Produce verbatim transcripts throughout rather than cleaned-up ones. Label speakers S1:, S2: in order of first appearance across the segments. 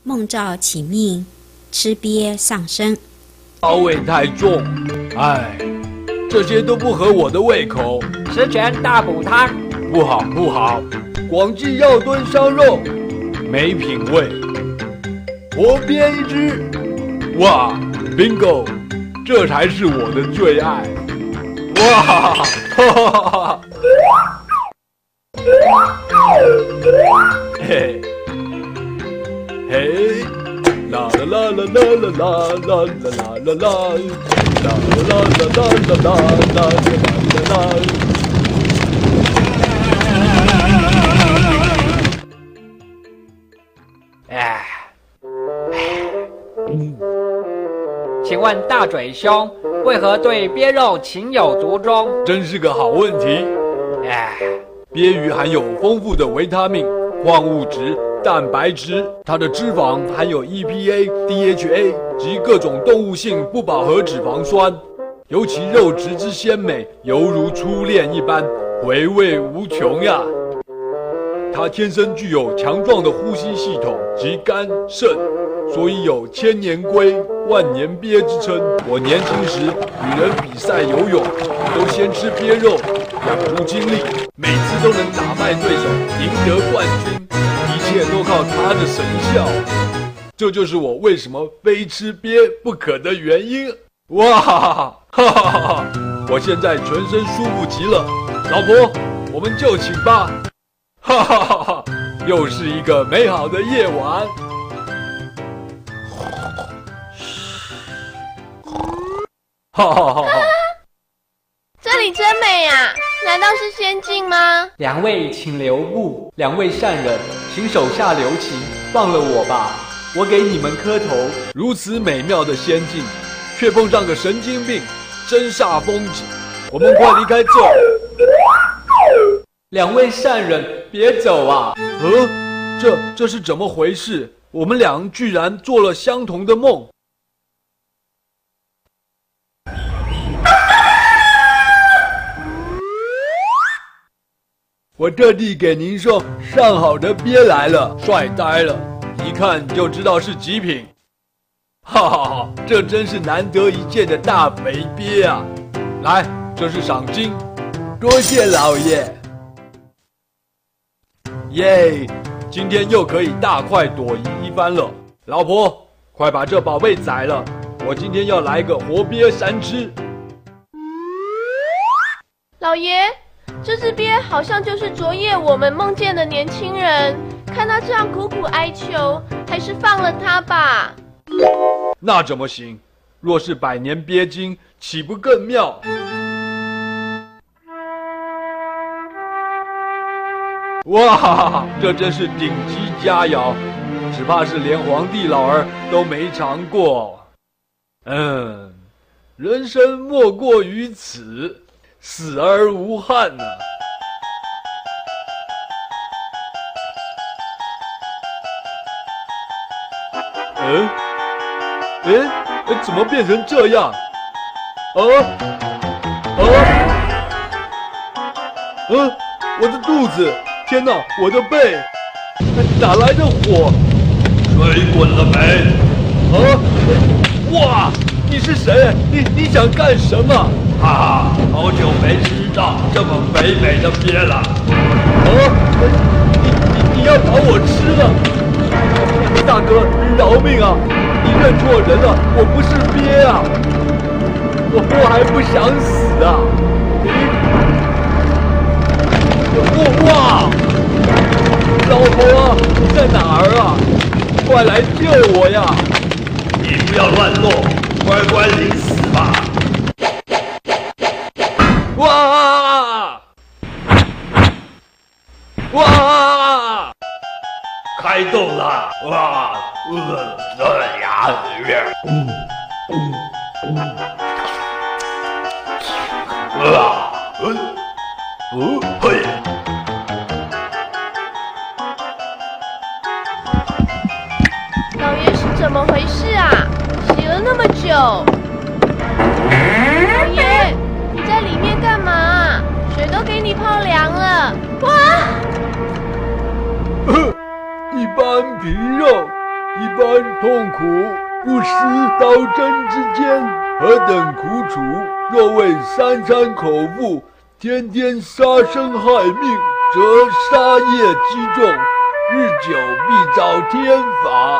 S1: 梦照起命，吃鳖上身。
S2: 骚味太重，哎，这些都不合我的胃口。
S3: 十全大补汤，
S2: 不好不好，广记药炖烧肉，没品味。活鳖一只，哇 ，bingo， 这才是我的最爱。哇，哈哈哈哈！嘿，嘿。啦啦啦啦啦啦啦啦啦啦啦啦，啦啦啦啦啦啦啦啦啦。
S3: 哎，请问大嘴兄为何对鳖肉情有独钟？
S2: 真是个好问题。
S3: 哎，
S2: 鳖鱼含有丰富的维他命、矿物质、蛋白质，它的脂肪含有 E P A、D H A 及各种动物性不饱和脂肪酸，尤其肉质之鲜美，犹如初恋一般，回味无穷呀。它天生具有强壮的呼吸系统及肝肾，所以有千年龟、万年鳖之称。我年轻时与人比赛游泳，都先吃鳖肉，养足精力，每次都能打败对手，赢得冠军。一切都靠它的神效，这就是我为什么非吃鳖不可的原因。哇哈哈哈哈哈！我现在全身舒服极了，老婆，我们就寝吧。哈哈哈哈！又是一个美好的夜晚。哈哈哈哈！
S4: 这里真美啊！难道是仙境吗？
S5: 两位请留步，两位善人，请手下留情，放了我吧，我给你们磕头。
S2: 如此美妙的仙境，却碰上个神经病，真煞风景。我们快离开这！
S5: 两位善人，别走啊！
S2: 呃，这这是怎么回事？我们俩居然做了相同的梦。我特地给您送上好的鳖来了，帅呆了，一看就知道是极品。哈哈哈，这真是难得一见的大肥鳖啊！来，这是赏金，多谢老爷。耶，今天又可以大快朵颐一番了。老婆，快把这宝贝宰了，我今天要来个活鳖三吃。
S4: 老爷，这只鳖好像就是昨夜我们梦见的年轻人，看他这样苦苦哀求，还是放了他吧。
S2: 那怎么行？若是百年鳖精，岂不更妙？哇哈哈，这真是顶级佳肴，只怕是连皇帝老儿都没尝过。嗯，人生莫过于此，死而无憾呢、啊。嗯，哎，怎么变成这样？啊啊！嗯、啊，我的肚子！天哪，我的背！哪来的火？
S6: 水滚了没？
S2: 啊！哇！你是谁？你你想干什么？
S6: 哈哈，好久没吃到这么肥美的鳖了。
S2: 啊！你你你要把我吃了？大哥，饶命啊！你认错人了，我不是鳖啊！我我还不想死啊！哇！老婆，你在哪儿啊？快来救我呀！
S6: 你不要乱动，乖乖领死吧！
S2: 哇！哇！
S6: 开动了！哇！呃，哎呀！嗯嗯嗯。啊！嗯。哦，嘿！
S4: 老爷是怎么回事啊？洗了那么久。老爷，你在里面干嘛？水都给你泡凉了。哇！
S2: 一般皮肉， 一般痛苦，不失刀针之间，何等苦楚！若为三餐口腹，天天杀生害命，则杀业积重，日久必遭天罚。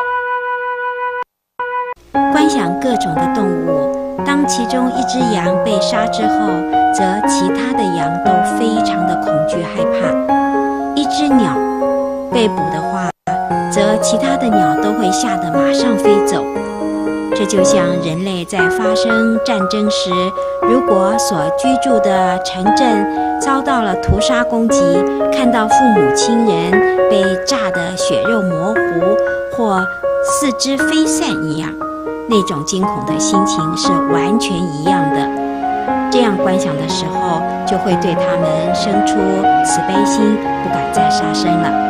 S1: 观想各种的动物，当其中一只羊被杀之后，则其他的羊都非常的恐惧害怕。一只鸟被捕的话，则其他的鸟都会吓得马上飞走。这就像人类在发生战争时，如果所居住的城镇遭到了屠杀攻击，看到父母亲人被炸得血肉模糊或四肢飞散一样，那种惊恐的心情是完全一样的。这样观想的时候，就会对他们生出慈悲心，不敢再杀生了。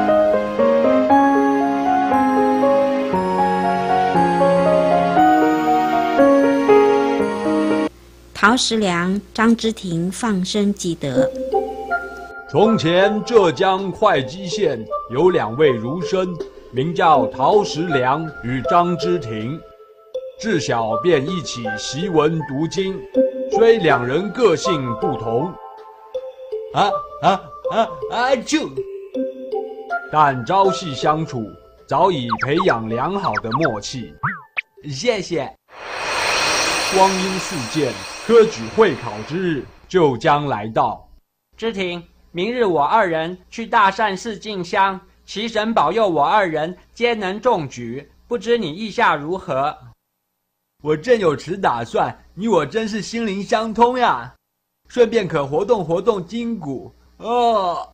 S1: 陶时良、张之庭放生积德。
S2: 从前浙江会稽县有两位儒生，名叫陶时良与张之庭，自小便一起习文读经，虽两人个性不同，啊啊啊啊就，但朝夕相处，早已培养良好的默契。谢谢。光阴似箭，科举会考之日就将来到。
S3: 之庭，明日我二人去大善寺进香，祈神保佑我二人皆能中举，不知你意下如何？
S5: 我正有此打算，你我真是心灵相通呀，顺便可活动活动筋骨哦。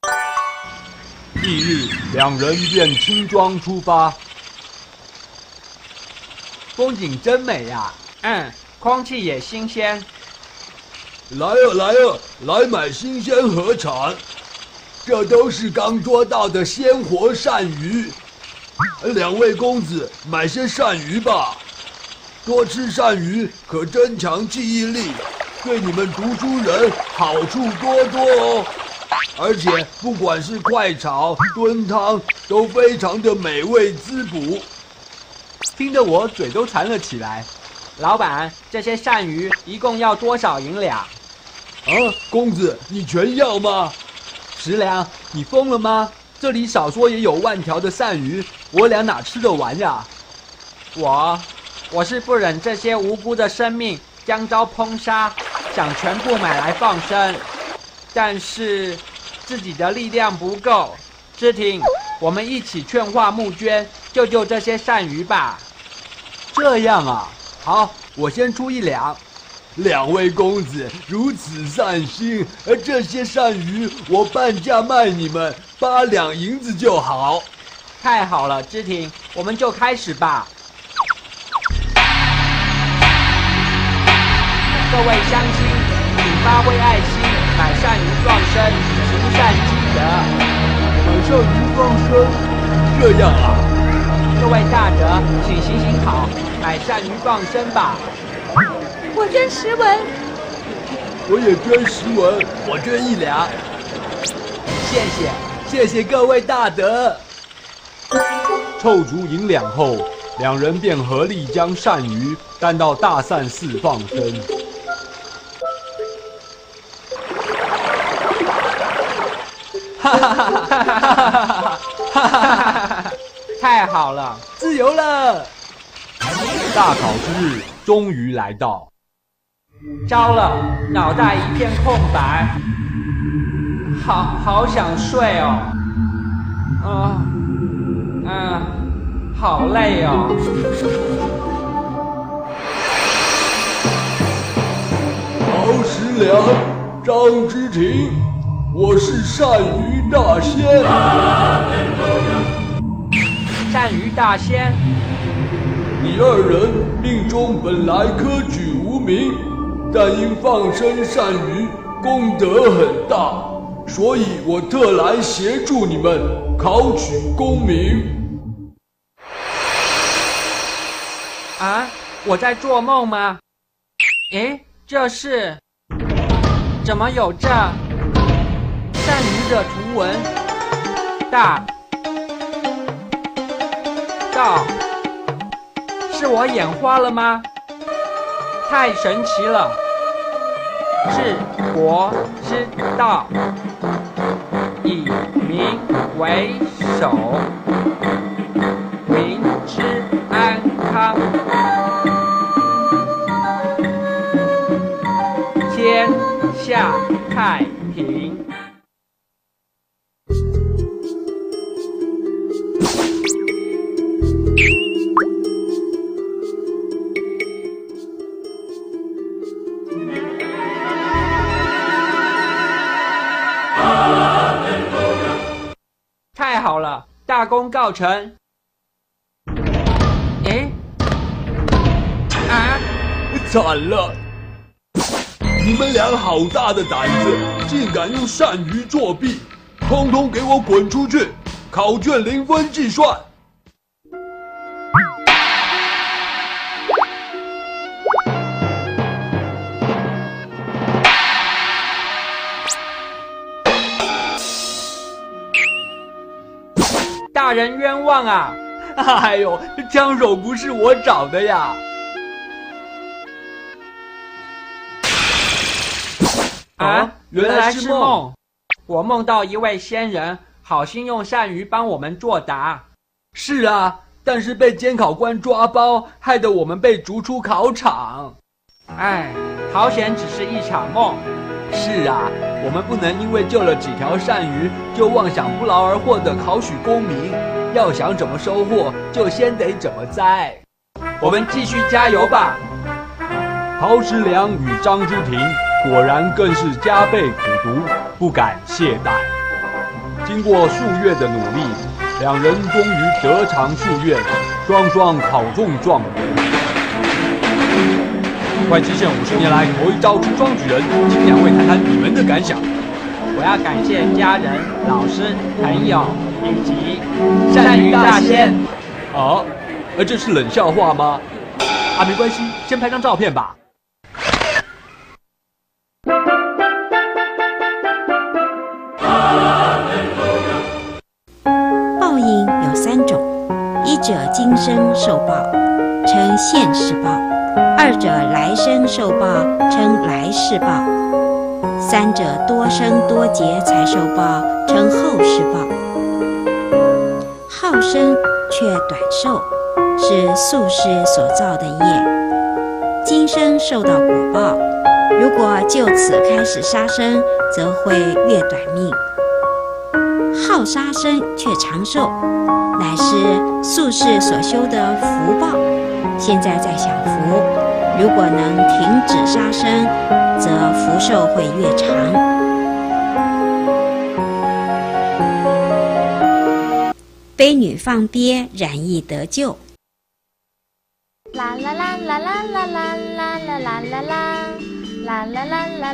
S2: 翌日，两人便轻装出发。
S5: 风景真美呀！
S3: 嗯，空气也新鲜。
S6: 来啊来啊，来买新鲜河产，
S2: 这都是刚捉到的鲜活鳝鱼。
S6: 两位公子，买些鳝鱼吧。多吃鳝鱼可增强记忆力，对你们读书人好处多多哦。而且不管是快炒、炖汤，都非常的美味滋补。
S5: 听得我嘴都馋了起来。
S3: 老板，这些鳝鱼一共要多少银两？
S6: 啊，公子，你全要吗？
S5: 时良，你疯了吗？这里少说也有万条的鳝鱼，我俩哪吃得完呀？
S3: 我，我是不忍这些无辜的生命将遭烹杀，想全部买来放生，但是自己的力量不够。之庭，我们一起劝化募捐，救救这些鳝鱼吧。
S5: 这样啊。好，我先出一两。
S6: 两位公子如此善心，而这些鳝鱼我半价卖你们八两银子就好。
S3: 太好了，之庭，我们就开始吧。各位乡亲，请发挥爱心，买鳝鱼放生，行善积德。
S6: 买鳝鱼放生，这样啊？
S3: 各位大德，请行行好，买鳝鱼放生吧。
S4: 我捐十文。
S6: 我也捐十文，
S5: 我捐一两。谢谢，谢谢各位大德。
S2: 凑足银两后，两人便合力将鳝鱼担到大善寺放生。
S3: 哈哈哈哈哈哈哈哈哈！太好了，
S5: 自由了！
S2: 大考之日终于来到。
S3: 糟了，脑袋一片空白，好好想睡哦。啊，嗯，好累哦。
S6: 陶时良、张之庭，我是鳝鱼大仙。
S3: 鳝鱼大仙，
S6: 你二人命中本来科举无名，但因放生鳝鱼功德很大，所以我特来协助你们考取功名。
S3: 啊，我在做梦吗？诶，这是怎么有这鳝鱼的图文？大道，是我眼花了吗？太神奇了！治国之道，以民为首，民之安康，天下太平。太好了，大功告成。诶，啊，
S6: 惨了！你们俩好大的胆子，竟敢用鳝鱼作弊！通通给我滚出去！考卷零分计算。
S3: 大人冤枉啊！
S5: 哎呦，枪手不是我找的呀！
S3: 啊，原来是梦。我梦到一位仙人，好心用鳝鱼帮我们作答。
S5: 是啊，但是被监考官抓包，害得我们被逐出考场。
S3: 唉，好险，只是一场梦。
S5: 是啊，我们不能因为救了几条鳝鱼，就妄想不劳而获的考取功名。要想怎么收获，就先得怎么栽。
S3: 我们继续加油吧！
S2: 陶师良与张之庭果然更是加倍苦读，不敢懈怠。经过数月的努力，两人终于得偿夙愿，双双考中状元。会稽县五十年来头一招出状举人，请两位谈谈你们的感想。
S3: 我要感谢家人、老师、朋友以及鳝鱼大仙。
S2: 啊，呃，这是冷笑话吗？啊，没关系，先拍张照片吧。
S1: 报应有三种，一者今生受报，称现世报；二者来生受报，称来世报；三者多生多劫才受报，称后世报。好生却短寿，是宿世所造的业。今生受到果报，如果就此开始杀生，则会越短命。好杀生却长寿，乃是宿世所修的福报。现在在享福，如果能停止杀生，则福寿会越长。悲女放鳖，染疫得救。
S4: 啦啦啦啦啦啦啦啦啦啦啦啦啦啦啦。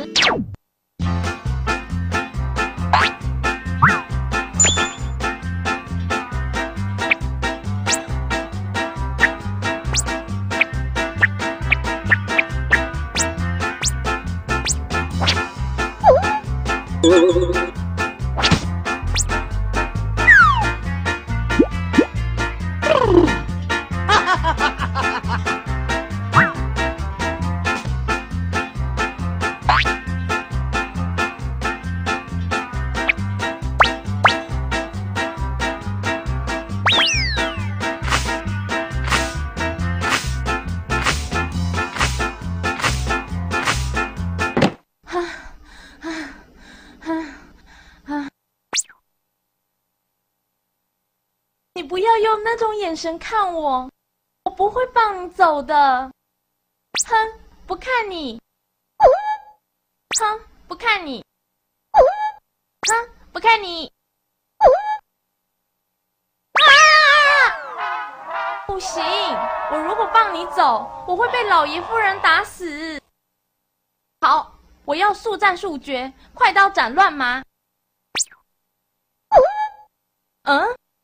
S4: 你不要用那种眼神看我，我不会放你走的。哼，不看你。哼，不看你。哼，不看你。啊！不行，我如果放你走，我会被老爷夫人打死。好，我要速战速决，快刀斩乱麻。嗯？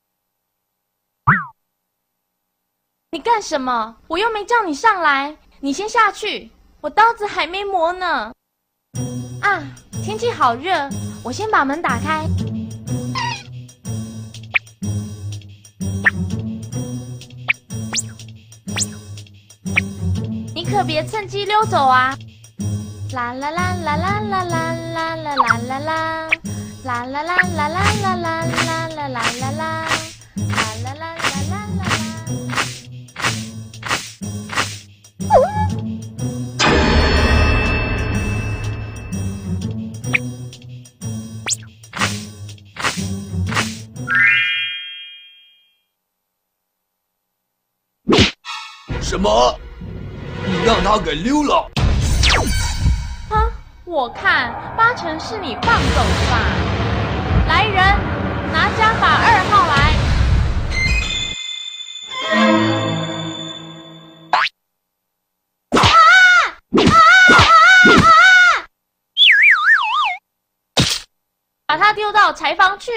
S4: 你干什么？我又没叫你上来，你先下去，我刀子还没磨呢。啊，天气好热，我先把门打开。 可别趁机溜走啊！啦啦啦啦啦啦啦啦啦啦啦啦，啦啦啦啦啦啦啦啦啦啦啦啦，啦啦啦啦啦啦。
S6: 什么？你让他给溜了？
S4: 哼，我看八成是你放走的吧。来人，拿加法二号来。啊！啊！啊！把他丢到柴房去。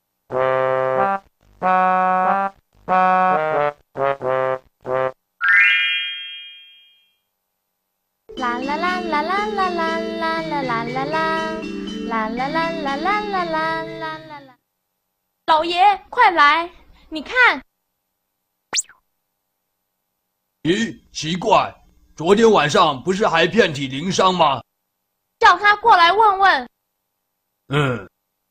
S4: 啦啦啦啦啦啦啦啦啦啦啦啦，啦啦啦啦啦啦啦啦啦啦！老爷，快来！你看，
S6: 咦，奇怪，昨天晚上不是还遍体鳞伤吗？
S4: 叫他过来问问。
S6: 嗯，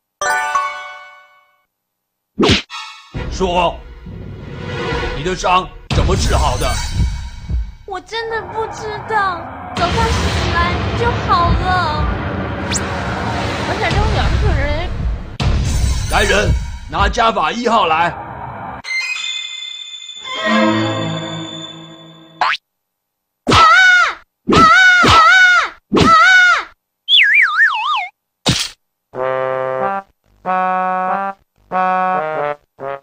S6: 说，你的伤怎么治好的？
S4: 我真的不知道，早上醒来就好了。而且有两个人。
S6: 来人，拿加法一号来。
S4: 啊！啊！啊！啊！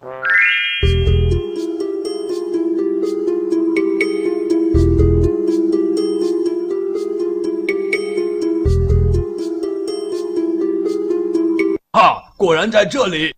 S6: 哈，果然在这里。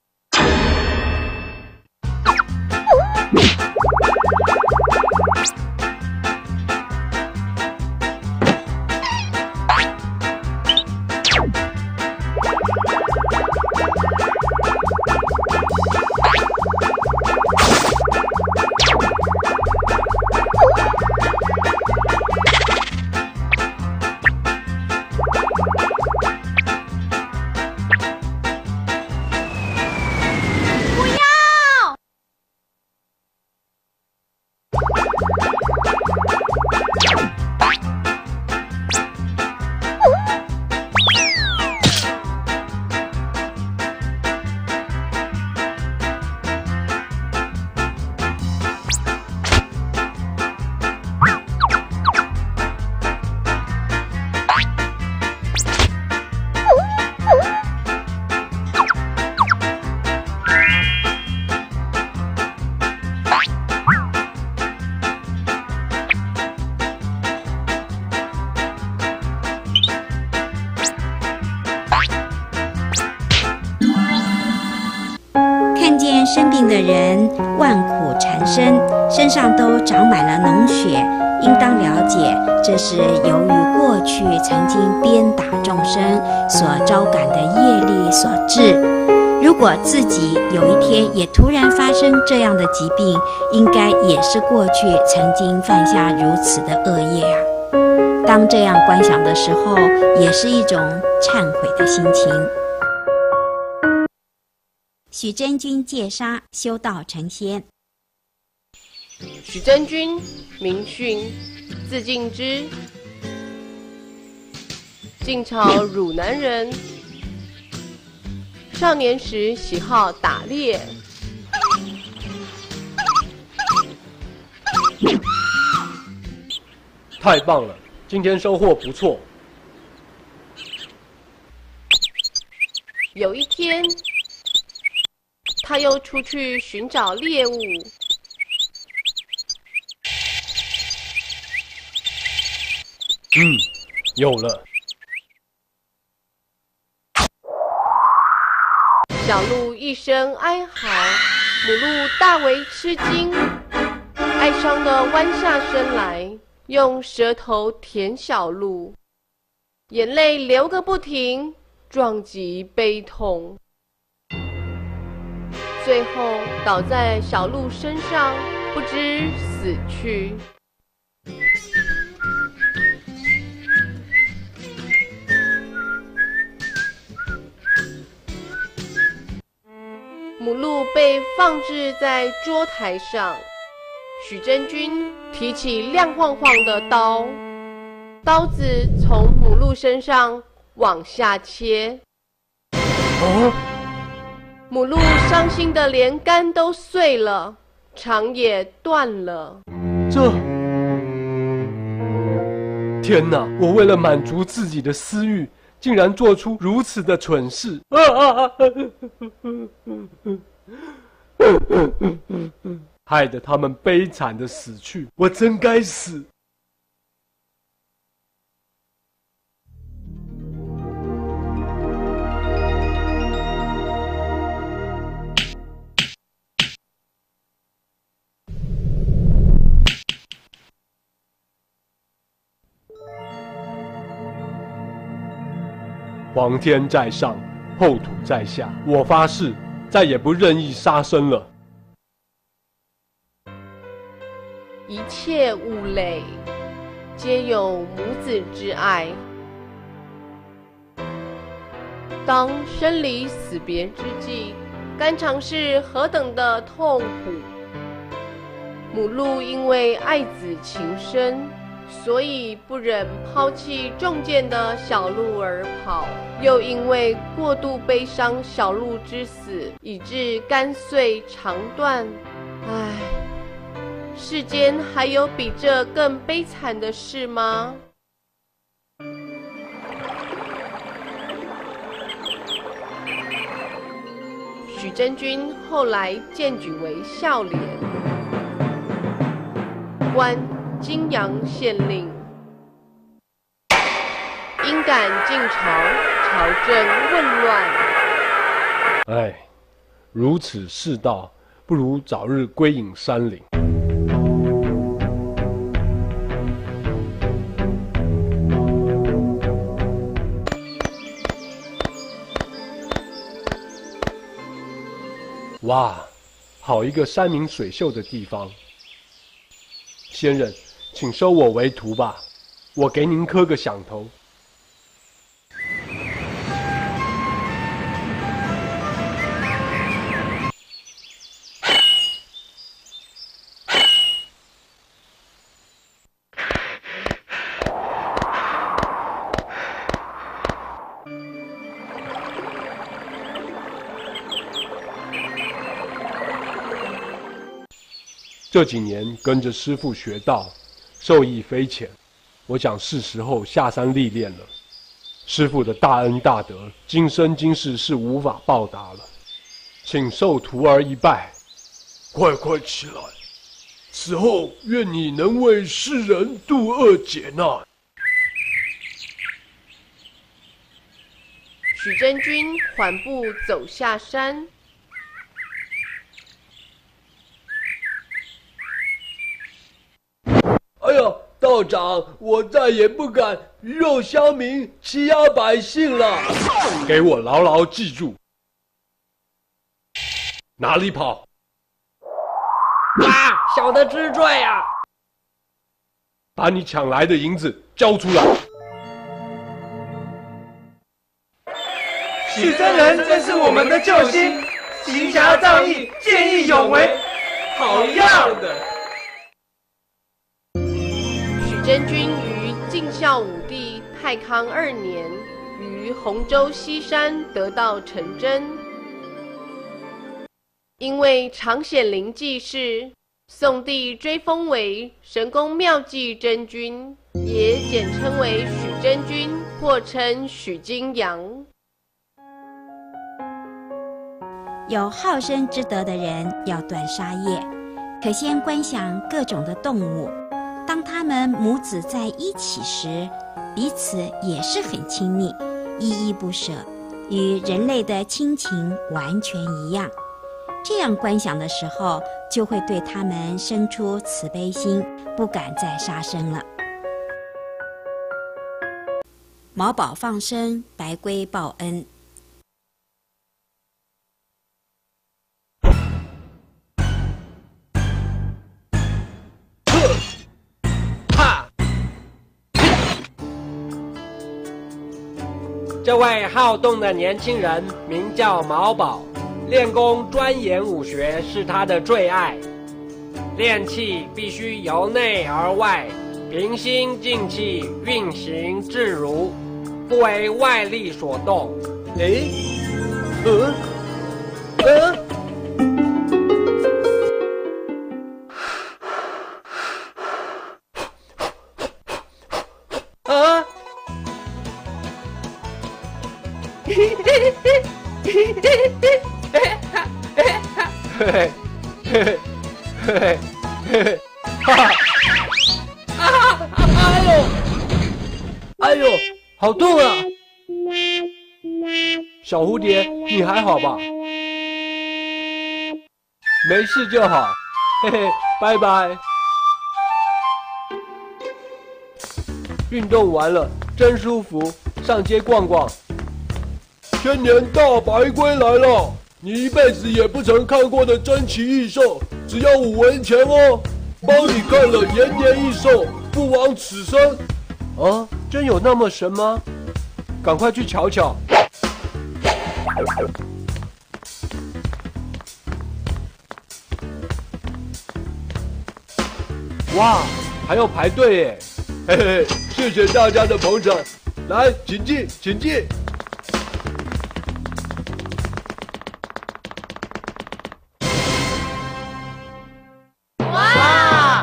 S1: 生病的人万苦缠身，身上都长满了脓血，应当了解，这是由于过去曾经鞭打众生所招感的业力所致。如果自己有一天也突然发生这样的疾病，应该也是过去曾经犯下如此的恶业啊。当这样观想的时候，也是一种忏悔的心情。许真君戒杀，修道成仙。
S7: 许真君，名训，字敬之，晋朝汝南人。少年时喜好打猎。
S8: 太棒了，今天收获不错。
S7: 有一天，他又出去寻找猎物。
S8: 嗯，有了。
S7: 小鹿一声哀嚎，母鹿大为吃惊，哀伤地弯下身来，用舌头舔小鹿，眼泪流个不停，壮极悲痛。最后倒在小鹿身上，不知死去。 母鹿被放置在桌台上，许真君提起亮晃晃的刀，刀子从母鹿身上往下切。
S8: 哦，
S7: 母鹿伤心的连肝都碎了，肠也断了。
S8: 这……天哪！我为了满足自己的私欲，竟然做出如此的蠢事！啊啊啊！害得他们悲惨的死去，我真该死！皇天在上，后土在下。我发誓，再也不任意杀生了。
S7: 一切物类，皆有母子之爱。当生离死别之际，肝肠是何等的痛苦！母鹿因为爱子情深，所以不忍抛弃中箭的小鹿而跑，又因为过度悲伤小鹿之死，以致肝碎肠断。唉，世间还有比这更悲惨的事吗？许真君后来荐举为孝廉，官金阳县令，因感晋朝，朝政混乱。
S8: 唉，如此世道，不如早日归隐山林。哇，好一个山明水秀的地方！先生，请收我为徒吧，我给您磕个响头。这几年跟着师父学道，受益匪浅，我想是时候下山历练了。师父的大恩大德，今生今世是无法报答了，请受徒儿一拜。
S6: 快快起来！此后愿你能为世人渡厄解难。
S7: 许真君缓步走下山。
S6: 哎呀，道长，我再也不敢鱼肉乡民，欺压百姓了。
S8: 给我牢牢记住！哪里跑？
S3: 啊，小的知罪啊！
S8: 把你抢来的银子交出来！
S3: 许真人真是我们的救星，行侠仗义，见义勇为，好样的！
S7: 许真君于晋孝武帝太康二年，于洪州西山得道成真。因为常显灵济世，宋帝追封为神功妙计真君，也简称为许真君，或称许金阳。
S1: 有好生之德的人要断杀业，可先观想各种的动物，当它们母子在一起时，彼此也是很亲密，依依不舍，与人类的亲情完全一样。这样观想的时候，就会对他们生出慈悲心，不敢再杀生了。毛宝放生，白龟报恩。
S3: 这位好动的年轻人名叫毛宝， 练功钻研武学是他的最爱。练气必须由内而外，平心静气，运行自如，不为外力所动。
S8: 诶，呃，呃。啊！嘿嘿嘿嘿嘿嘿嘿嘿！哈哈！啊！哎呦！哎呦！好痛啊！小蝴蝶，你还好吧？没事就好。嘿嘿，拜拜。运动完了，真舒服，上街逛逛。
S6: 千年大白龟来了，你一辈子也不曾看过的珍奇异兽，只要五文钱哦。帮你看了延年益寿，不枉此生。
S8: 啊，真有那么神吗？赶快去瞧瞧。哇，还要排队耶！
S6: 嘿嘿，谢谢大家的捧场，来，请进，请进。
S7: 哇！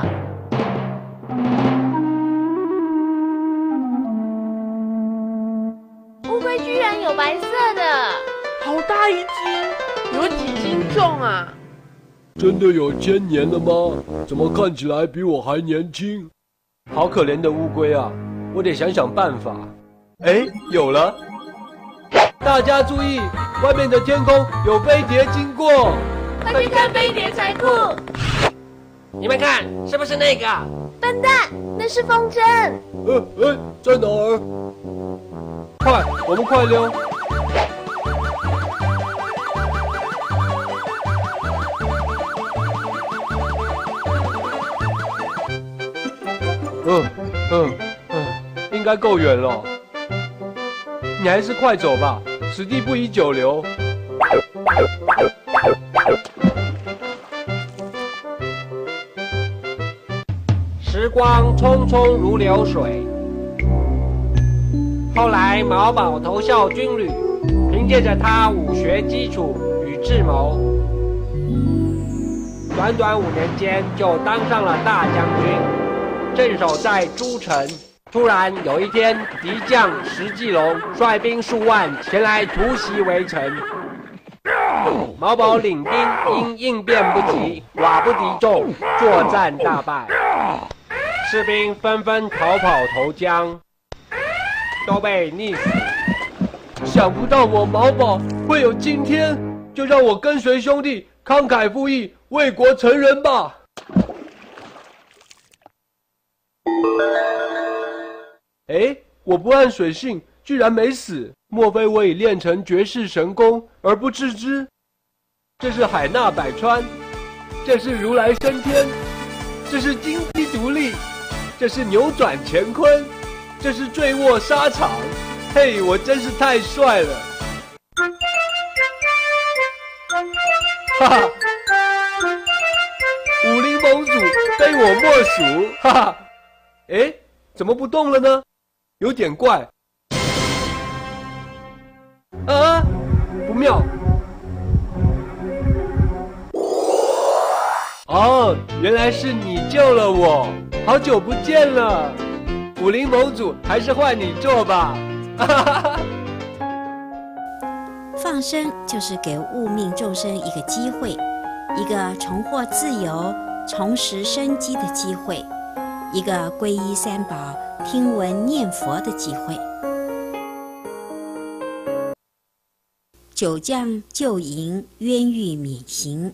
S7: 乌龟居然有白色的，好大一只，有几斤重啊？
S6: 真的有千年了吗？怎么看起来比我还年轻？
S8: 好可怜的乌龟啊！我得想想办法。哎，有了！大家注意，外面的天空有飞碟经过，
S4: 快去看飞碟才酷！
S3: 你们看，是不是那个？
S4: 笨蛋，那是风筝。
S6: 呃呃，在哪儿？
S8: 快，我们快溜！嗯嗯嗯，应该够远了。你还是快走吧，此地不宜久留。
S3: 时光匆匆如流水。后来毛宝投效军旅，凭借着他武学基础与智谋，短短五年间就当上了大将军。镇守在诸城，突然有一天，敌将石继龙率兵数万前来突袭围城。毛宝领兵因应变不及，寡不敌众，作战大败。士兵纷纷逃跑投江，都被溺死。
S8: 想不到我毛宝会有今天，就让我跟随兄弟慷慨赴义，为国成人吧。哎，我不按水性，居然没死，莫非我已练成绝世神功而不自知？这是海纳百川，这是如来升天，这是金鸡独立，这是扭转乾坤，这是坠卧沙场。嘿，我真是太帅了！哈哈，武林盟主非我莫属！哈哈，哎，怎么不动了呢？有点怪。啊，不妙！哦，原来是你救了我，好久不见了。武林盟主，还是换你做吧。哈哈哈。
S1: 放生就是给物命众生一个机会，一个重获自由、重拾生机的机会，一个皈依三宝、听闻念佛的机会。九将救营，冤狱免刑。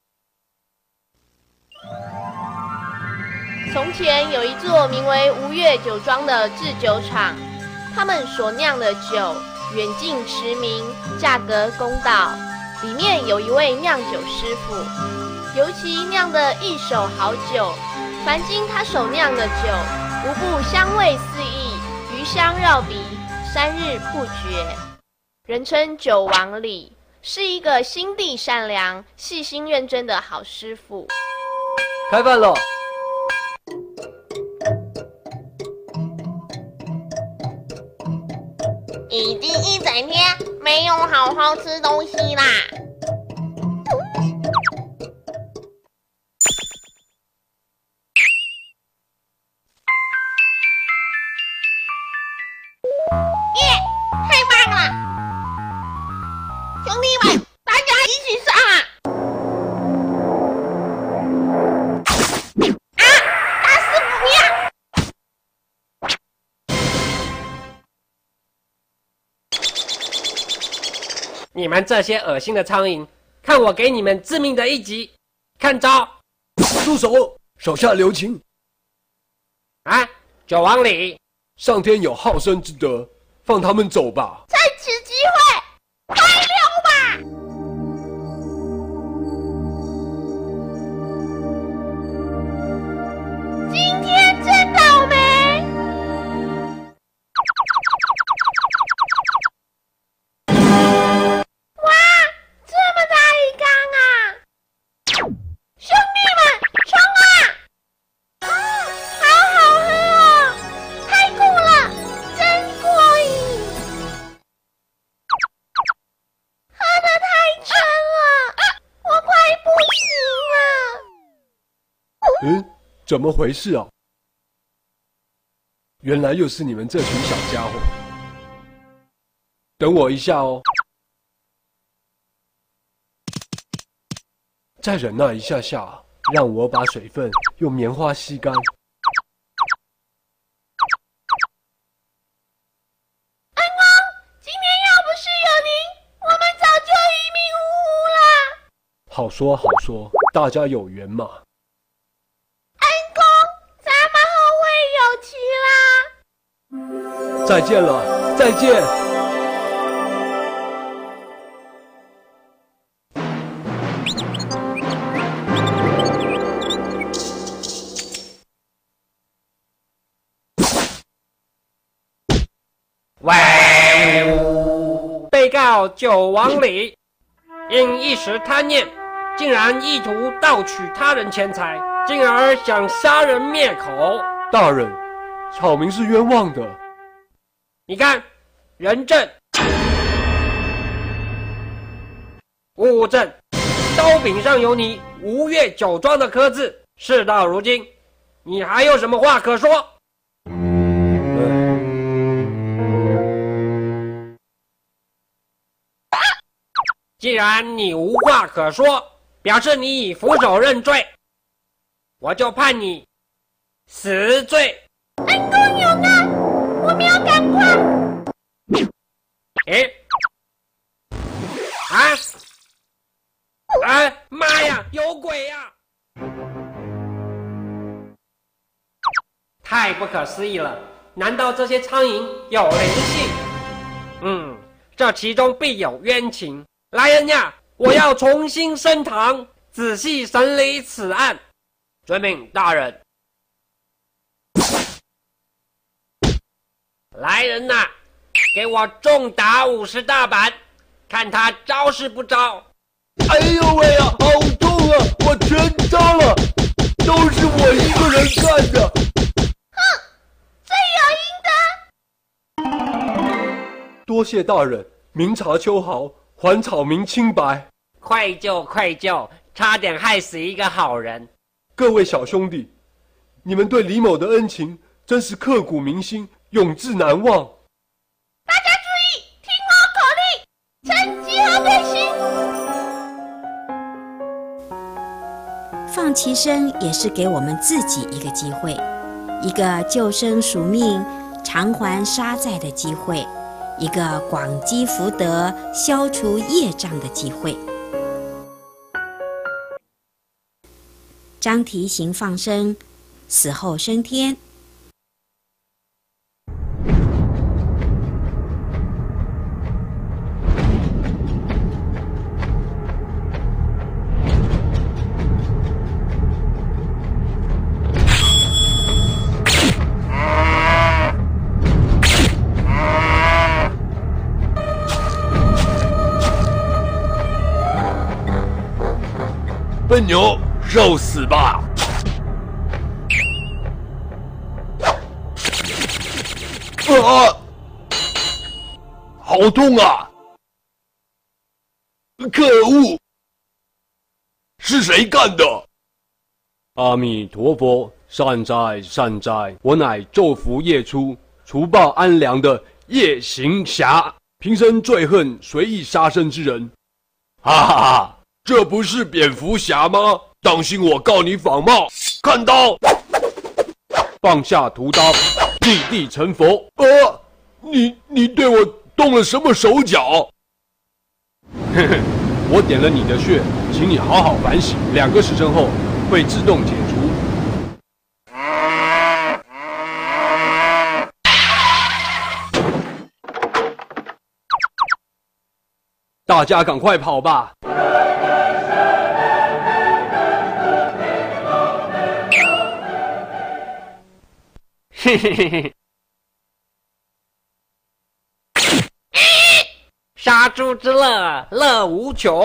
S7: 从前有一座名为吴越酒庄的制酒厂，他们所酿的酒远近驰名，价格公道。里面有一位酿酒师傅，尤其酿得一手好酒，凡经他手酿的酒，无不香味四溢，余香绕鼻，三日不绝。人称酒王李， 是一个心地善良、细心认真的好师傅。
S5: 开饭了。
S9: 已经一整天没有好好吃东西啦。耶，太棒了！兄弟们，大家一起上啊！啊，打死不要！
S10: 你们这些恶心的苍蝇，看我给你们致命的一击！看招！
S2: 住手！手下留情！
S10: 啊，九王里，
S2: 上天有好生之德，放他们走吧。
S9: 趁此机会，快溜吧！今天真倒霉！哇，这么大一缸啊！兄弟们，冲啊！好好喝哦，太酷了，真过瘾！喝得太撑了，我快不行了。
S2: 嗯，怎么回事啊？原来又是你们这群小家伙！等我一下哦，再忍耐一下下，让我把水分用棉花吸干。
S9: 恩公，今天要不是有您，我们早就一命呜呼了。
S2: 好说好说，大家有缘嘛。
S9: 恩公，咱们后会有期啦！
S2: 再见了，再见。
S10: 喂，被告九王里，因一时贪念，竟然意图盗取他人钱财，进而想杀人灭口。
S2: 大人，草民是冤枉的。
S10: 你看，人证、物证，刀柄上有你吴越酒庄的刻字。事到如今，你还有什么话可说？既然你无话可说，表示你已俯首认罪，我就判你死罪。
S9: 恩公有难，我们要赶快。
S10: 诶，啊！啊！妈呀，有鬼呀！太不可思议了！难道这些苍蝇有灵性？嗯，这其中必有冤情。来人呀！我要重新升堂，仔细审理此案。遵命，大人。来人呐，给我重打五十大板，看他招是不招。
S6: 哎呦喂呀，好痛啊！我全招了，都是我一个人干的。
S9: 哼，罪有应得。
S2: 多谢大人明察秋毫，还草民清白。
S10: 愧疚愧疚，差点害死一个好人。
S2: 各位小兄弟，你们对李某的恩情真是刻骨铭心，永志难忘。
S9: 大家注意，听我口令，呈集合队形。
S1: 放其生也是给我们自己一个机会，一个救生赎命、偿还杀债的机会，一个广积福德、消除业障的机会。张提刑放生，死后升天。
S6: 吹牛，受死吧！啊！好痛啊！可恶！是谁干的？
S8: 阿弥陀佛，善哉善哉，我乃昼伏夜出、除暴安良的夜行侠，平生最恨随意杀生之人。
S6: 哈哈哈！这不是蝙蝠侠吗？当心我告你仿冒！看刀！
S8: 放下屠刀，立地成佛。
S6: 啊！你你对我动了什么手脚？
S8: 嘿嘿，我点了你的穴，请你好好反省，两个时辰后会自动解除。大家赶快跑吧！
S10: 嘿嘿嘿嘿。杀猪之乐，乐无穷。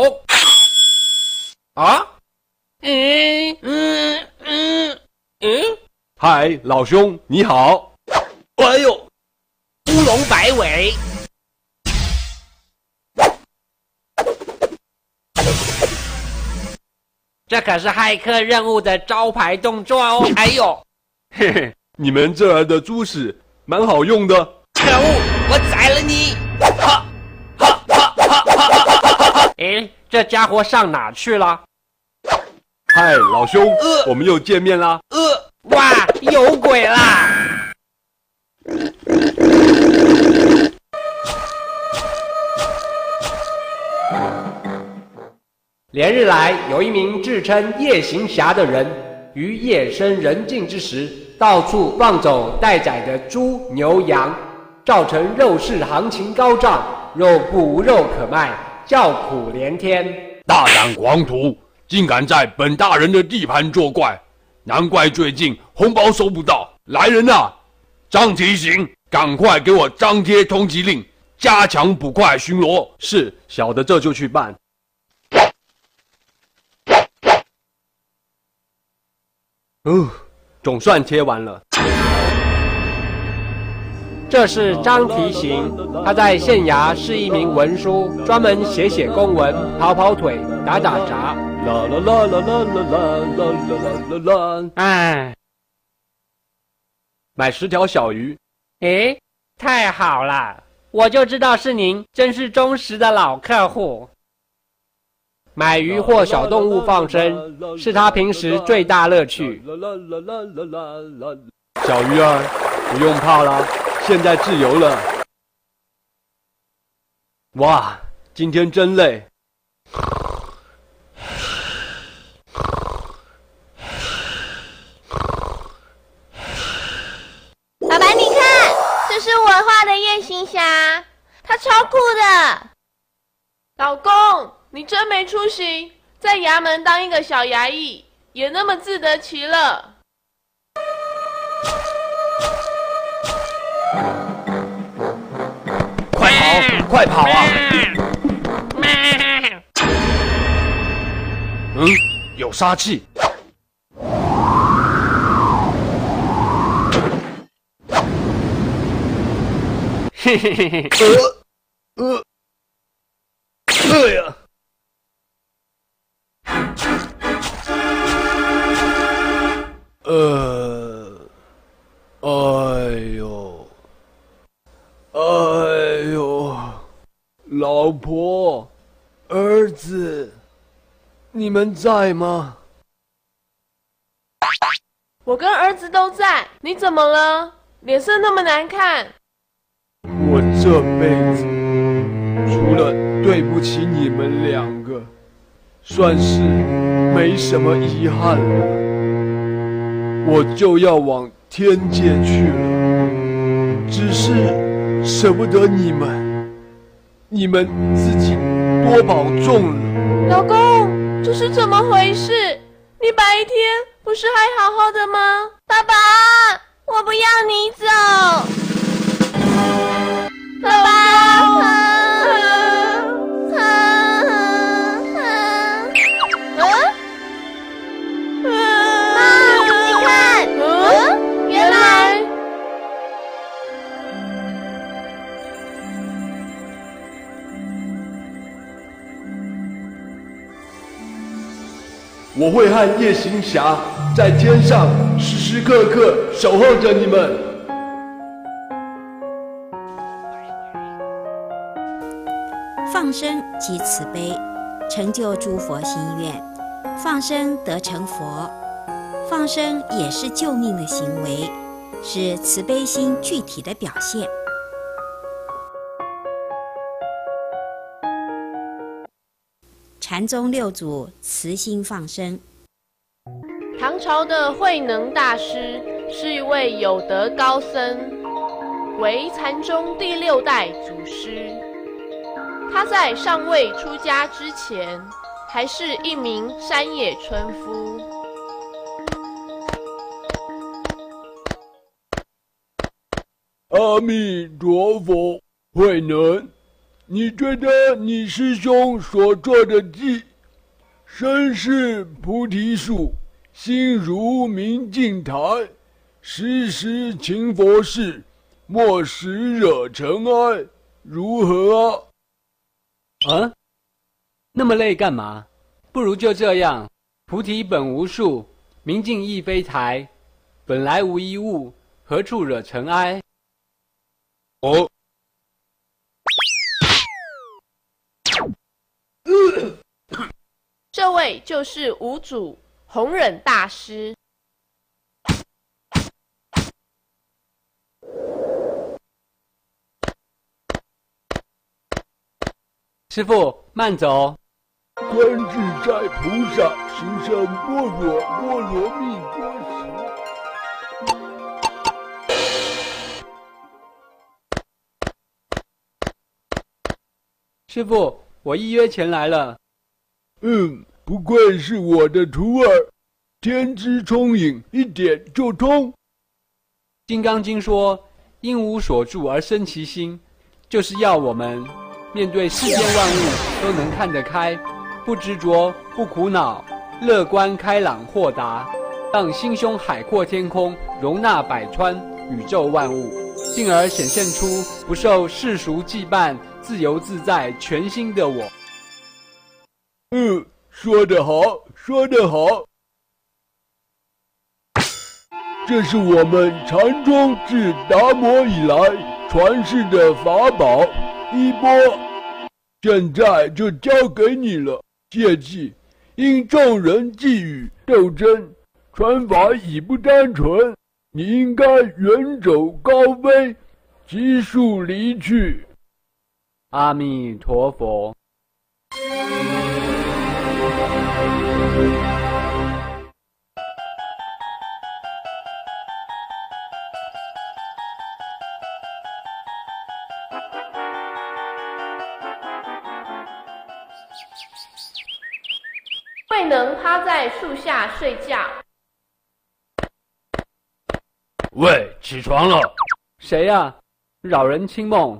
S10: 啊？嗯嗯嗯嗯。
S8: 嗨，老兄，你好。
S6: 哎呦，
S10: 乌龙摆尾。这可是骇客任务的招牌动作哦！哎呦，
S8: 嘿嘿，你们这儿的猪屎蛮好用的。
S10: 可恶，我宰了你！哈！哎，这家伙上哪去了？
S8: 嗨，老兄，呃、我们又见面啦！
S10: 呃，哇，有鬼啦！连日来，有一名自称夜行侠的人，于夜深人静之时，到处放走待宰的猪、牛、羊，造成肉市行情高涨，肉不无肉可卖。叫苦连天，
S6: 大胆狂徒，竟敢在本大人的地盘作怪，难怪最近红包收不到。来人啊，张提刑，赶快给我张贴通缉令，加强捕快巡逻。
S8: 是，小的这就去办。哦，总算贴完了。
S10: 这是张提刑，他在县衙是一名文书，专门写写公文、跑跑腿、打打杂。
S8: 啦啦啦啦啦啦啦啦啦啦！
S10: 哎，
S8: 买十条小鱼。
S10: 诶，太好了，我就知道是您，真是忠实的老客户。买鱼或小动物放生，是他平时最大乐趣。
S8: 小鱼儿，不用怕啦。现在自由了。哇，今天真累。
S9: 爸爸，你看，这是我画的夜行侠，他超酷的。
S7: 老公，你真没出息，在衙门当一个小衙役，也那么自得其乐。
S6: 快跑！快跑啊！
S8: 嗯，有杀气。
S10: 嘿嘿嘿嘿。
S6: 呃呃，哎呀！呃，哎呦，哎呦，老婆，儿子，你们在吗？
S7: 我跟儿子都在，你怎么了？脸色那么难看。
S6: 我这辈子除了对不起你们两个，算是没什么遗憾了。我就要往天界去了，只是舍不得你们，你们自己多保重了。
S7: 老公，这是怎么回事？你白天不是还好好的吗？
S9: 爸爸，我不要你走。爸爸，啊啊啊！
S2: 我会和夜行侠在天上时时刻刻守候着你们。
S1: 放生即慈悲，成就诸佛心愿。放生得成佛，放生也是救命的行为，是慈悲心具体的表现。禅宗六祖慈心放生。
S7: 唐朝的慧能大师是一位有德高僧，为禅宗第六代祖师。他在尚未出家之前，还是一名山野村夫。
S6: 阿弥陀佛，慧能，你觉得你师兄所做的记，身是菩提树，心如明镜台，时时勤佛事，莫使惹尘埃，如何啊？
S5: 啊？那么累干嘛？不如就这样，菩提本无树，明镜亦非台，本来无一物，何处惹尘埃？
S6: 哦。
S7: 这位就是五祖弘忍大师。
S5: 师父，慢走。
S6: 观自在菩萨行深般若波罗蜜多
S5: 时。师父，我依约前来了。
S6: 嗯，不愧是我的徒儿，天资聪颖，一点就通。《
S5: 金刚经》说：“因无所住而生其心”，就是要我们面对世间万物都能看得开，不执着，不苦恼，乐观开朗豁达，让心胸海阔天空，容纳百川宇宙万物，进而显现出不受世俗羁绊，自由自在全新的我。
S6: 嗯，说得好，说得好。这是我们禅宗自达摩以来传世的法宝衣钵，现在就交给你了。切记，因众人觊觎斗争，传法已不单纯，你应该远走高飞，急速离去。
S5: 阿弥陀佛。
S7: 慧能趴在树下睡觉。
S6: 喂，起床了。
S5: 谁呀、啊？扰人清梦。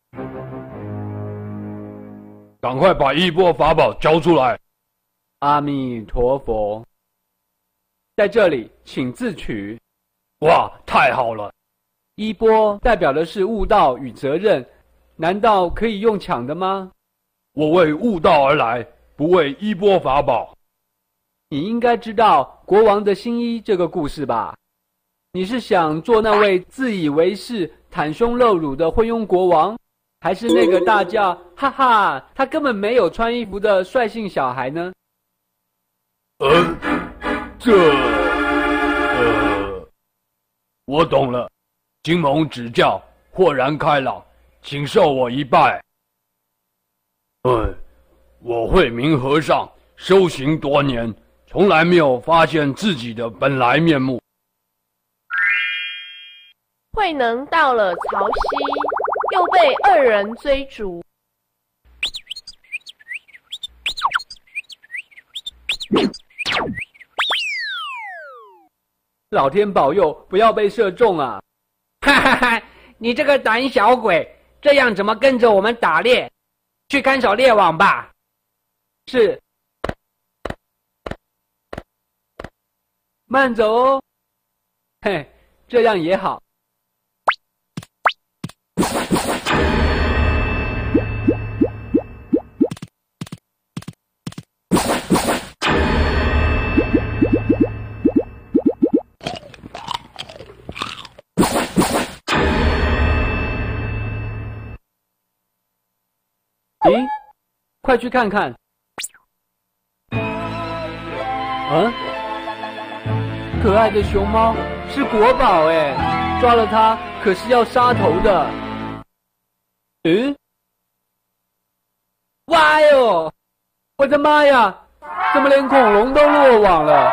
S6: 赶快把衣钵法宝交出来。
S5: 阿弥陀佛。在这里，请自取。
S6: 哇，太好了！
S5: 衣钵代表的是悟道与责任，难道可以用抢的吗？
S6: 我为悟道而来，不为衣钵法宝。
S5: 你应该知道国王的新衣这个故事吧？你是想做那位自以为是、袒胸露乳的昏庸国王，还是那个大叫“哈哈，他根本没有穿衣服”的率性小孩呢？
S6: 呃，这……呃，我懂了。金蒙指教，豁然开朗，请受我一拜。嗯，我慧明和尚修行多年，从来没有发现自己的本来面目。
S7: 慧能到了曹溪，又被二人追逐。
S5: 老天保佑，不要被射中啊！
S10: 哈哈哈！你这个胆小鬼，这样怎么跟着我们打猎？去看守猎网吧。
S5: 是。慢走哦。嘿，这样也好。 快去看看。嗯，可爱的熊猫是国宝哎，抓了它可是要杀头的。嗯，哇哟！我的妈呀！怎么连恐龙都落网了？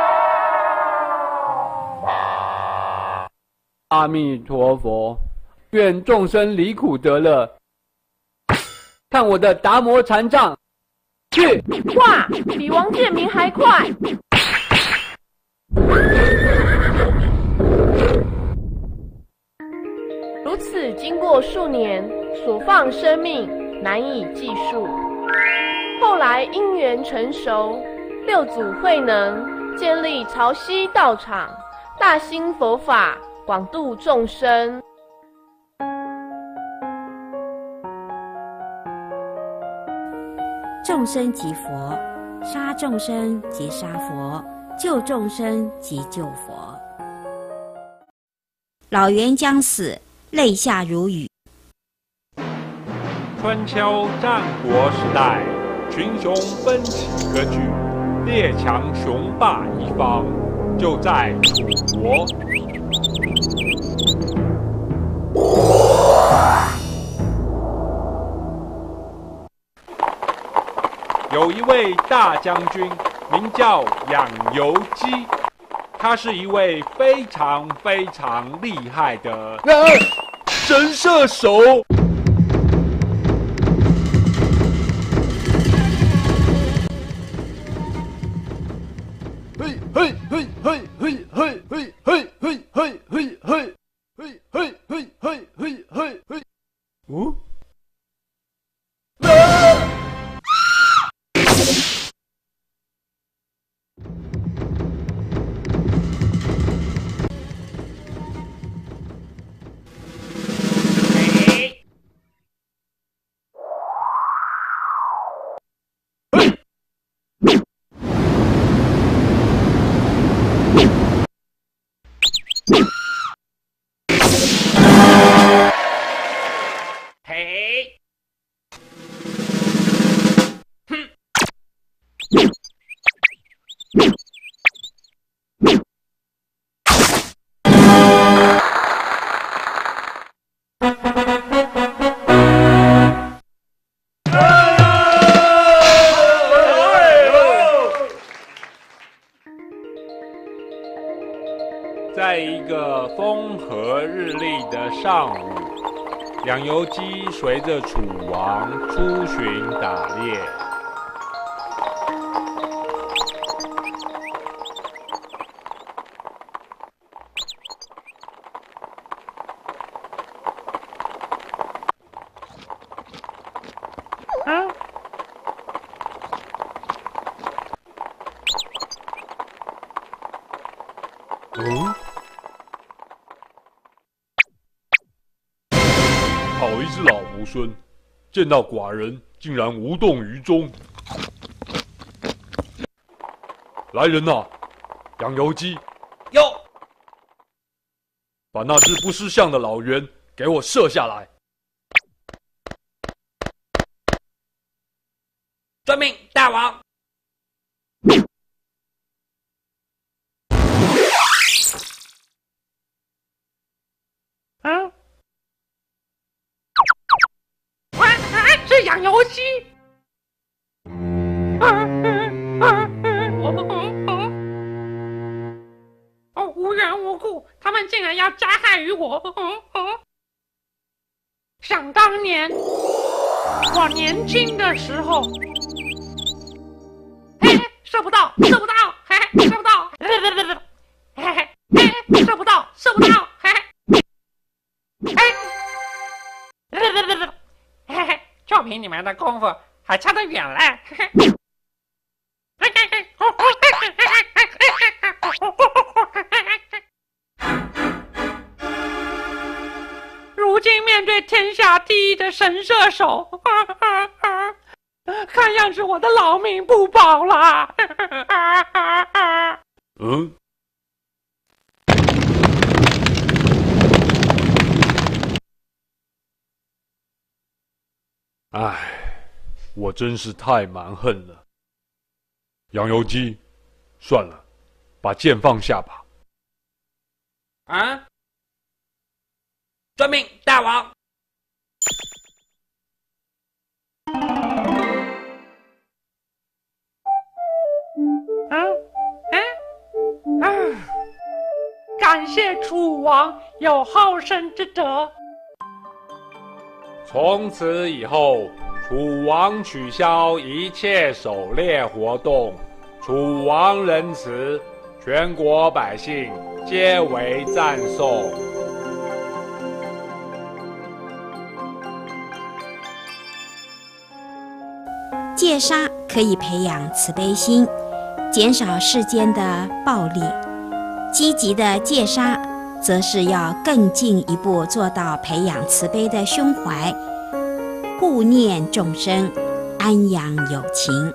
S5: 阿弥陀佛，愿众生离苦得乐。看我的达摩禅杖，去！
S7: 哇，比王建民还快！如此经过数年，所放生命难以计数。后来因缘成熟，六祖慧能建立潮汐道场，大兴佛法，广度众生。
S1: 众生即佛，杀众生即杀佛，救众生即救佛。老袁将死，泪下如雨。
S11: 春秋战国时代，群雄奔起割据，列强雄霸一方，就在楚国。有一位大将军，名叫养由基，他是一位非常非常厉害的、
S2: 啊、神射手。嘿嘿嘿嘿嘿嘿嘿嘿嘿嘿嘿嘿嘿嘿嘿嘿嘿嘿嘿，哦，啊！
S11: 在一个风和日丽的上午，养由基随着楚王出巡打猎。啊！
S2: 嗯？好一只老猢狲，见到寡人竟然无动于衷。来人呐，养由基，
S10: 有，
S2: 把那只不识相的老猿给我射下来。
S10: 遵命，大王。啊！啊啊！是养由基。啊啊啊！我哦，无缘无故，他们竟然要加害于我。想当年，我年轻的时候。射不到，射不到，嘿嘿，射不到，嘿嘿，嘿，射不到，射不到，嘿嘿，嘿，嘿嘿，就凭你们的功夫，还差得远嘞，嘿嘿，嘿嘿嘿，如今面对天下第一的神射手。看样子我的老命不保啦！
S2: 嗯？
S8: 唉，
S2: 我真是太蛮横了。养油鸡，算了，把剑放下吧。
S10: 啊！遵命，大王。
S12: 啊啊啊！感谢楚王有好生之德。
S11: 从此以后，楚王取消一切狩猎活动，楚王仁慈，全国百姓皆为赞颂。
S1: 戒杀可以培养慈悲心，减少世间的暴力；积极的戒杀，则是要更进一步做到培养慈悲的胸怀，护念众生，安养有情。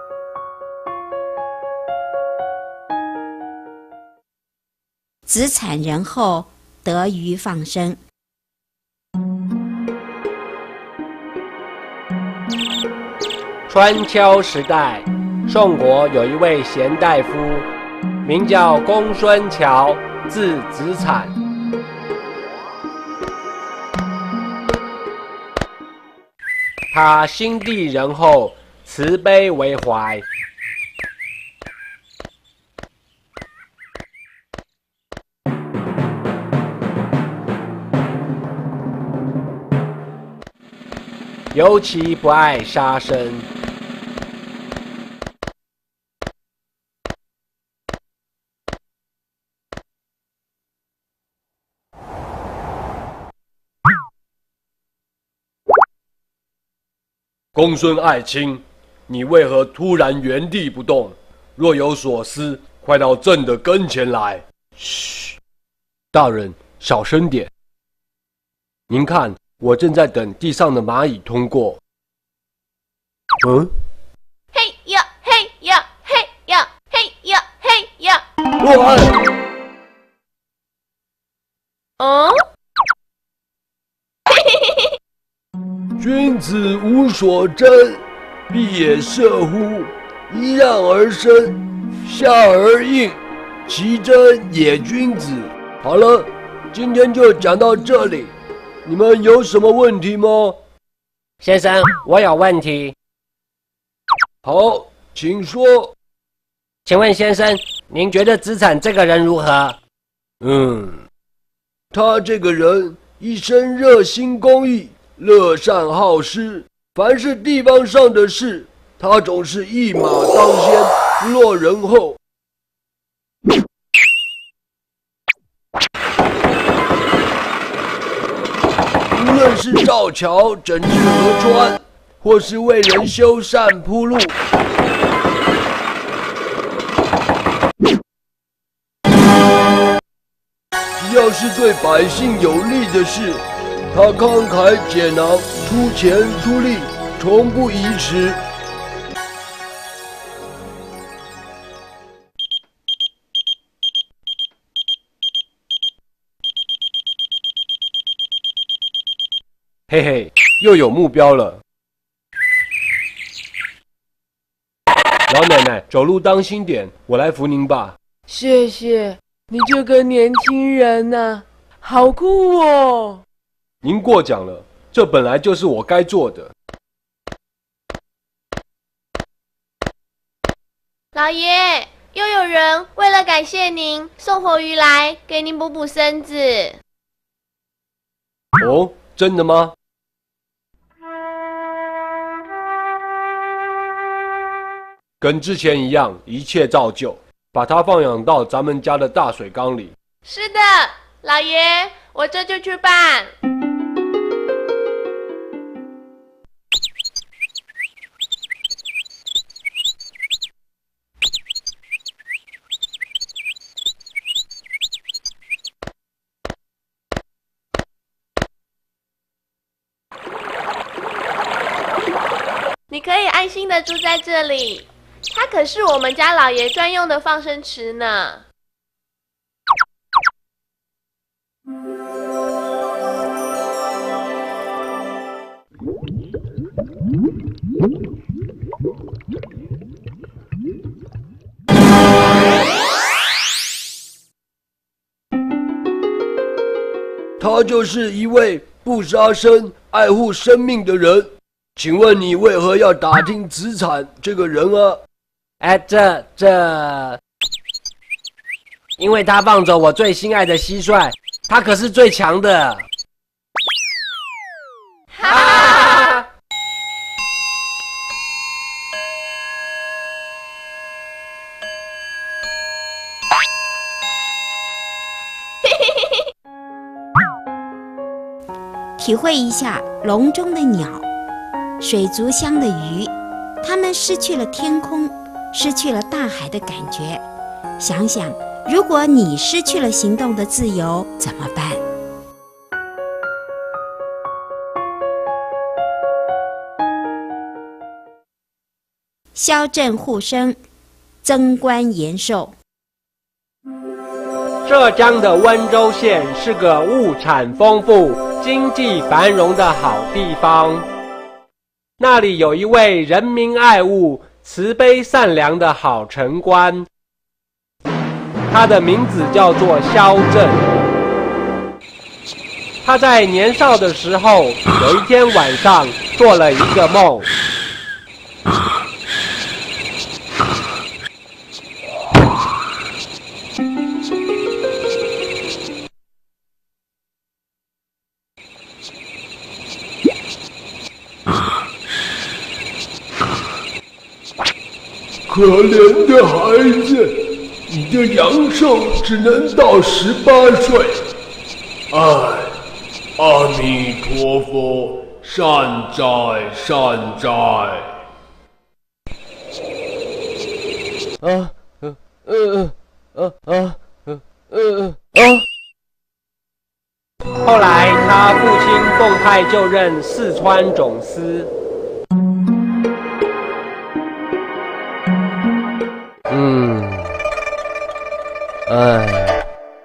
S1: 子产人后，得鱼放生。
S10: 春秋时代，宋国有一位贤大夫，名叫公孙乔，字子产。他心地仁厚，慈悲为怀。尤其不爱杀生。
S2: 公孙爱卿，你为何突然原地不动？若有所思，快到朕的跟前来。
S5: 嘘，大人，小声点。您看，我正在等地上的蚂蚁通过。嗯？
S9: 嘿呀嘿呀嘿呀嘿呀嘿呀！
S6: 我。
S9: 嗯？
S6: 君子无所争，必也射乎！揖让而生，下而应，其真也君子。好了，今天就讲到这里。你们有什么问题吗？
S10: 先生，我有问题。
S6: 好，请说。
S10: 请问先生，您觉得子产这个人如何？
S6: 嗯，他这个人一生热心公益，乐善好施，凡是地方上的事，他总是一马当先，不落人后。无论是造桥、整治河川，或是为人修缮铺路，只要是对百姓有利的事，他慷慨解囊，出钱出力，从不疑迟。
S5: 嘿嘿，又有目标了。老奶奶，走路当心点，我来扶您吧。
S13: 谢谢你这个年轻人呐、啊，好酷哦！
S5: 您过奖了，这本来就是我该做的。
S9: 老爷，又有人为了感谢您，送活鱼来给您补补身子。
S5: 哦，真的吗？跟之前一样，一切照旧，把它放养到咱们家的大水缸里。
S9: 是的，老爷，我这就去办。你可以安心的住在这里。它可是我们家老爷专用的放生池呢。
S6: 他就是一位不杀生、爱护生命的人。请问你为何要打听子产这个人啊？
S10: 哎，这这，因为他放走我最心爱的蟋蟀，他可是最强的。哈哈！
S1: 体会一下笼中的鸟，水族箱的鱼，它们失去了天空，失去了大海的感觉。想想，如果你失去了行动的自由，怎么办？消震护生，增官延寿。
S10: 浙江的温州县是个物产丰富、经济繁荣的好地方。那里有一位人民爱物、慈悲善良的好城官，他的名字叫做萧震。他在年少的时候，有一天晚上做了一个梦。
S6: 可怜的孩子，你的阳寿只能到十八岁。唉，阿弥陀佛，善哉善哉。
S10: 啊，呃呃呃呃呃呃呃。后来他父亲奉派就任四川总司。嗯，哎，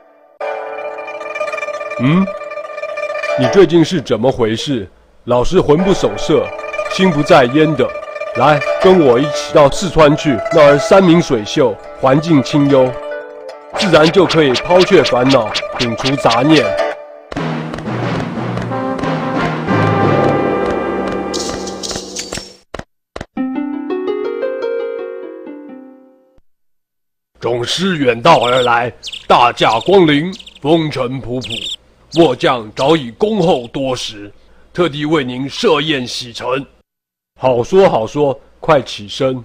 S8: 嗯，你最近是怎么回事？老是魂不守舍，心不在焉的。来，跟我一起到四川去，那儿山明水秀，环境清幽，自然就可以抛却烦恼，摒除杂念。
S2: 总师远道而来，大驾光临，风尘仆仆。末将早已恭候多时，特地为您设宴洗尘。
S8: 好说好说，快起身。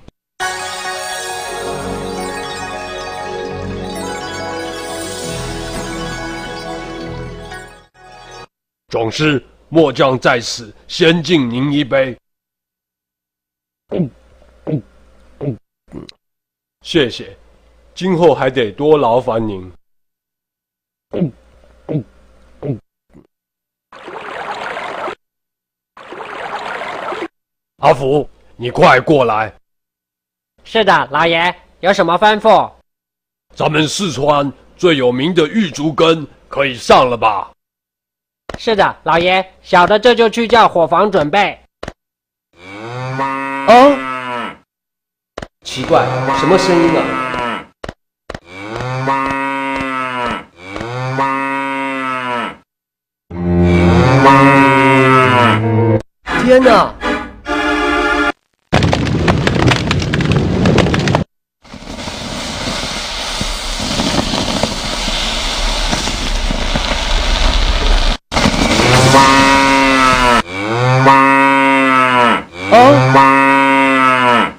S2: 总师，末将在此先敬您一杯。
S8: 嗯嗯嗯嗯，谢谢。今后还得多劳烦您。嗯嗯嗯、
S2: 阿福，你快过来。
S10: 是的，老爷，有什么吩咐？
S2: 咱们四川最有名的玉竹羹可以上了吧？
S10: 是的，老爷，小的这就去叫伙房准备。
S13: 哦，奇怪，什么声音啊？天哪！哦！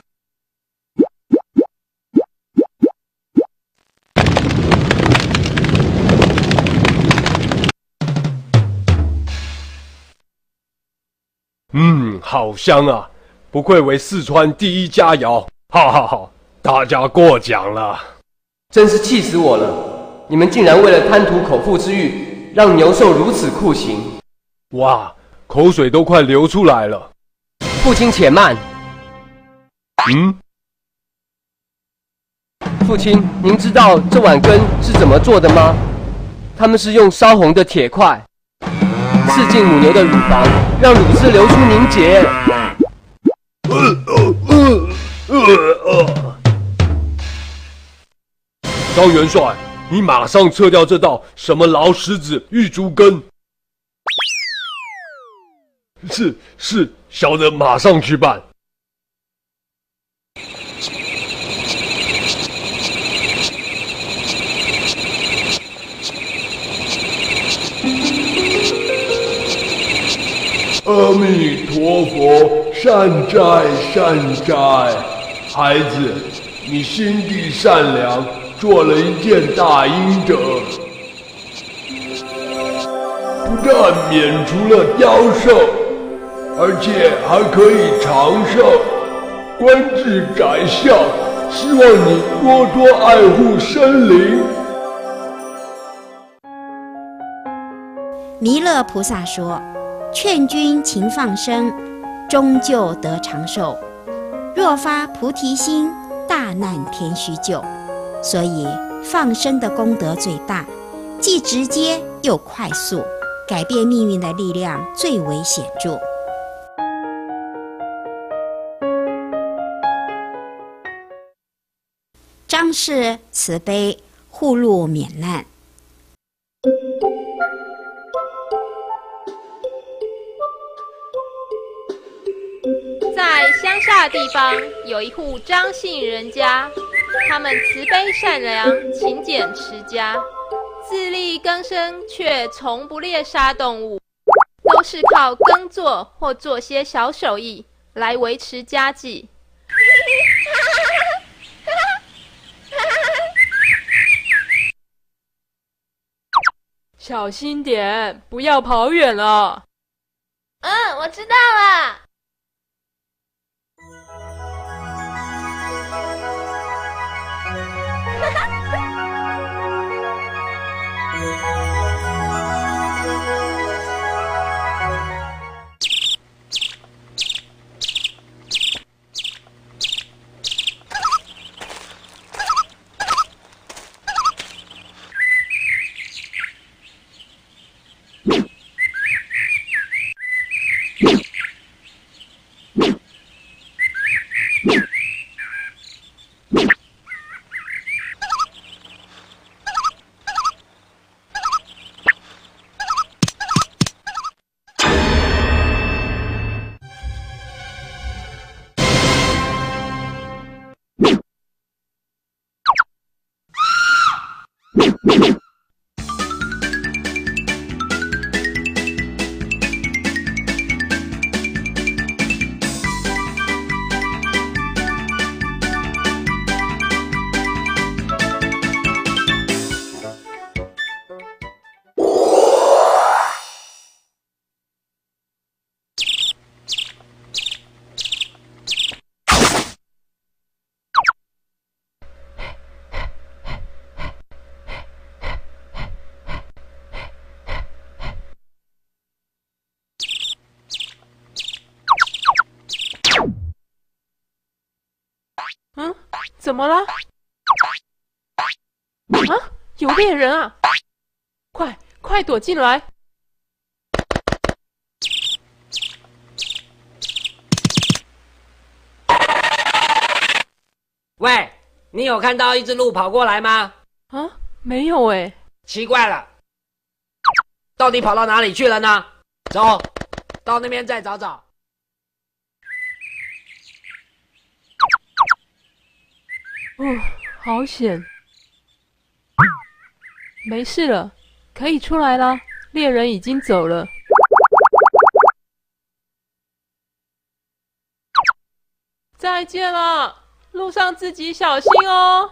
S8: 嗯，好香啊！不愧为四川第一佳肴，哈哈哈！大家过奖了。
S13: 真是气死我了！你们竟然为了贪图口腹之欲，让牛受如此酷刑！
S8: 哇，口水都快流出来了。
S13: 父亲且慢。
S8: 嗯？
S13: 父亲，您知道这碗羹是怎么做的吗？他们是用烧红的铁块刺进母牛的乳房，让乳汁流出凝结。
S6: 呃呃呃呃呃！
S2: 张元帅，你马上撤掉这道什么劳什子玉竹羹，
S8: 是是，小的马上去办。
S6: 阿弥陀佛，善哉善哉。孩子，你心地善良，做了一件大阴德，不但免除了夭寿，而且还可以长寿，官至宰相。希望你多多爱护生灵。
S1: 弥勒菩萨说：劝君勤放生，终究得长寿。若发菩提心，大难天须救。所以放生的功德最大，既直接又快速，改变命运的力量最为显著。张氏慈悲，护路免难。
S7: 在乡下地方有一户张姓人家，他们慈悲善良，勤俭持家，自力更生，却从不猎杀动物，都是靠耕作或做些小手艺来维持家计。
S14: 小心点，不要跑远了。
S9: 嗯，我知道了。
S14: 嗯，怎么了？啊，有猎人啊！快快躲进来！
S10: 喂，你有看到一只鹿跑过来吗？
S14: 啊，没有哎。
S10: 奇怪了，到底跑到哪里去了呢？走，到那边再找找。
S14: 哦，好险！没事了，可以出来了。猎人已经走了。再见了，路上自己小心哦。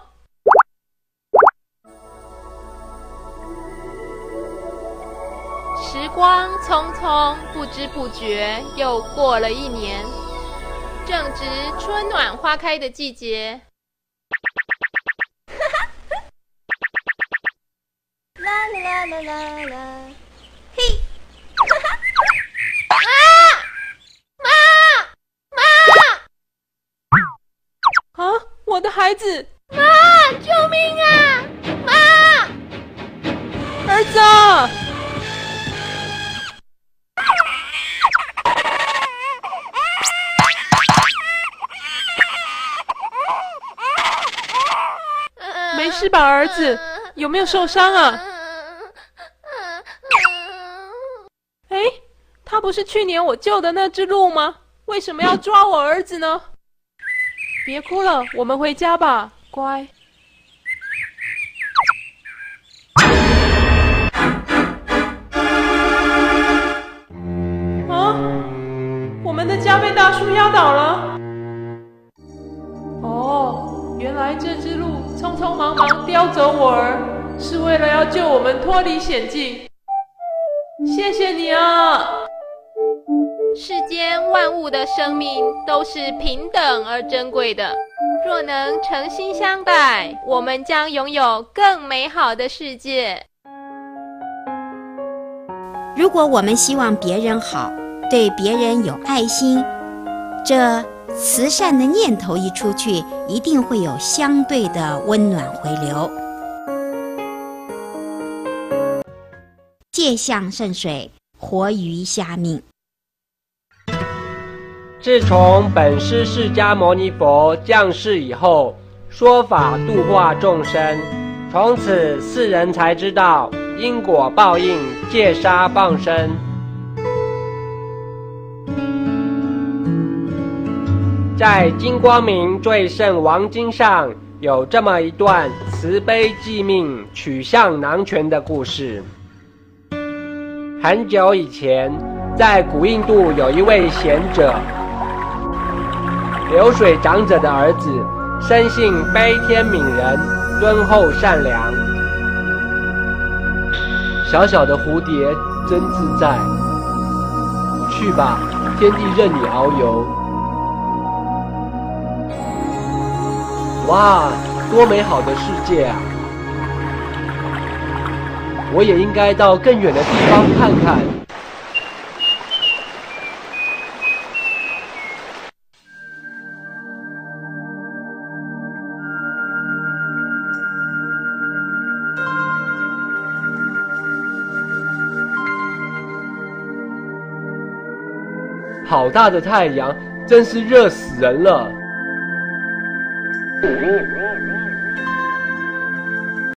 S7: 时光匆匆，不知不觉又过了一年，正值春暖花开的季节。
S9: 啦啦啦啦啦，嘿！
S14: 妈！妈！啊！我的孩子！
S9: 妈！救命啊！妈！
S14: 儿子！没事吧，儿子？有没有受伤啊？哎，他他不是去年我救的那只鹿吗？为什么要抓我儿子呢？别哭了，我们回家吧，乖。啊！我们的家被大树压倒了。哦，原来这只鹿匆匆忙忙叼走我儿，是为了要救我们脱离险境。谢谢你啊！
S7: 世间万物的生命都是平等而珍贵的，若能诚心相待，我们将拥有更美好的世界。
S1: 如果我们希望别人好，对别人有爱心，这慈善的念头一出去，一定会有相对的温暖回流。戒相圣水，活鱼虾命。
S10: 自从本师释迦牟尼佛降世以后，说法度化众生，从此世人才知道因果报应，戒杀放生。在《金光明最胜王经》上有这么一段慈悲济命、取象囊权的故事。很久以前，在古印度有一位贤者，流水长者的儿子，生性悲天悯人，敦厚善良。
S13: 小小的蝴蝶真自在，去吧，天地任你遨游。哇，多美好的世界啊！我也应该到更远的地方看看。好大的太阳，真是热死人了。